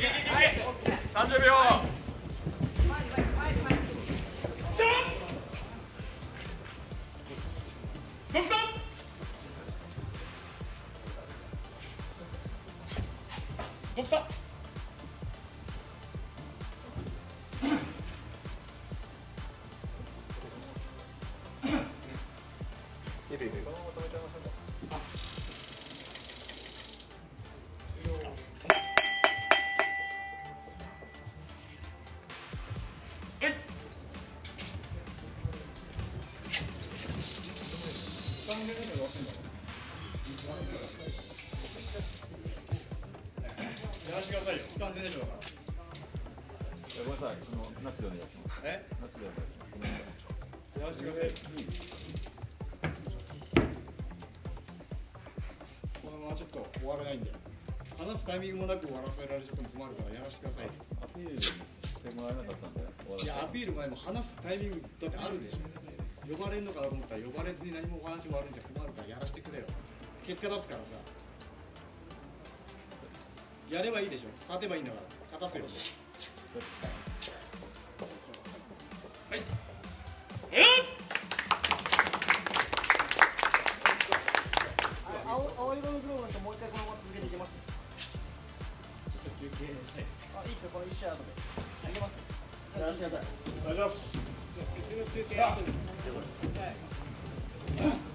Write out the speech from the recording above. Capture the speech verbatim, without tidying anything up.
さんじゅうびょう。スタート。ドクター。ドクター。いるいる。このまま止めちゃいましょうか。やらしてくださいよ。不完全でしょうから。 ごめんなさい。あのなしでお願いします。 え？ なしでお願いします。ごめんなさい。 やらしてくださいよ。このままちょっと終われないんで。話すタイミングもなく終わらせられちゃっても困るからやらしてくださいよ。 アピールしてもらえなかったんで。 いやアピール前も話すタイミングだってあるでしょ。呼ばれんのかなと思ったら呼ばれずに何もお話もあるんじゃ困るからやらしてくれよ。結果出すからさ。やればいいでしょ。勝てばいいんだから勝たせよ。はい。 青青色のグローブの人もう一回このまま続けていきます。 ちょっと休憩したいです。 あ、いいですよ。この一試合後で。いけます。 よろしくお願いします。お願いします。休憩後で。